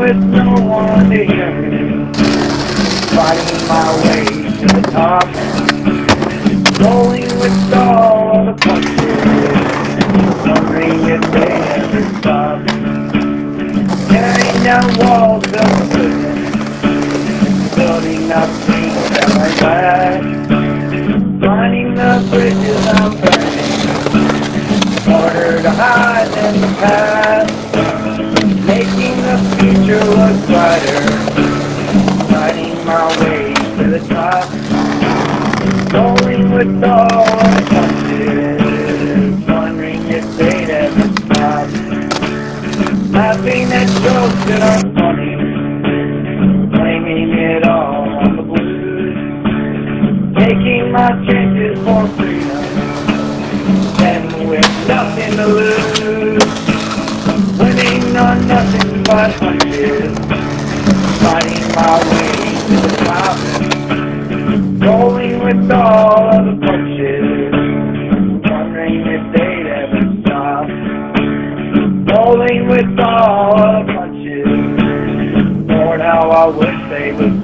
with no one to hear me, fighting my way to the top, rolling with all the punches, wondering if they ever stop, tearing down walls of prison, building up things that might last, finding the bridges I'm burning, harder to hide than the past, making the future look brighter, fighting my way to the top, rolling with all the punches, wondering if they'd ever stop, laughing at jokes that aren't funny, blaming it all on the blues, taking my chances for freedom, and with nothing to lose, winning on nothing but hunches, fighting my way to the top, rolling with all of the punches, wondering if they'd ever stop, rolling with all of the punches, Lord, how I wish they would